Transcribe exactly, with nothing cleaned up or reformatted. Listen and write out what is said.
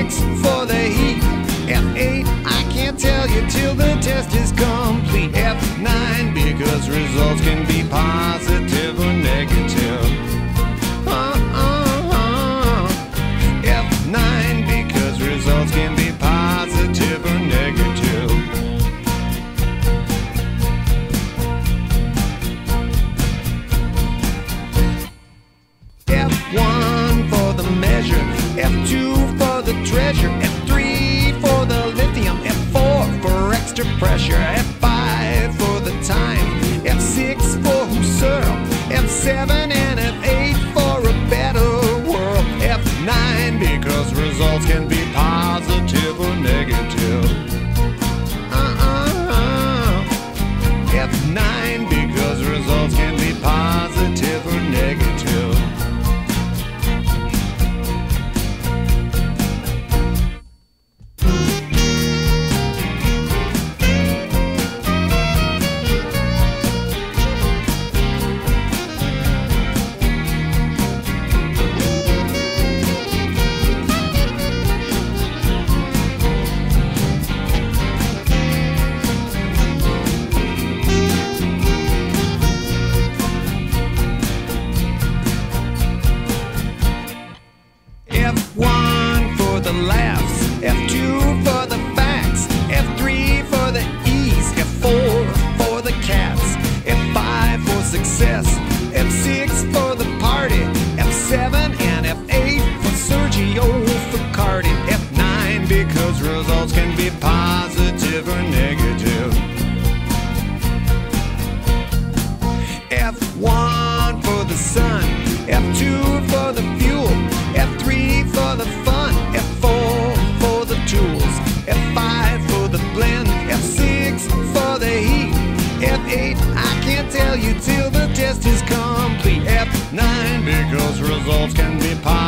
six for the heat. F eight, I can't tell you till the test is complete. F nine, because results can be positive or negative. Uh-uh-uh. F nine, because results can be positive or negative. F one for the measure, F two for the treasure, F three for the lithium, F four for extra pressure, F five for the time, F six for Husserl, F seven and F eight for a better world, F nine because results can be positive or negative. Uh-uh-uh. F nine because results can be positive or negative. F one for the laughs, F two for the facts, F three for the ease, F four for the cats, F five for success, F six for the party, F seven and F eight for Sergio Ficardi, F nine because results can be positive or negative. F one for the sun, F two for the fuel, F three for the fun, F four for the tools, F five for the blend, F six for the heat, F eight, I can't tell you till the test is complete, F nine because results can be positive.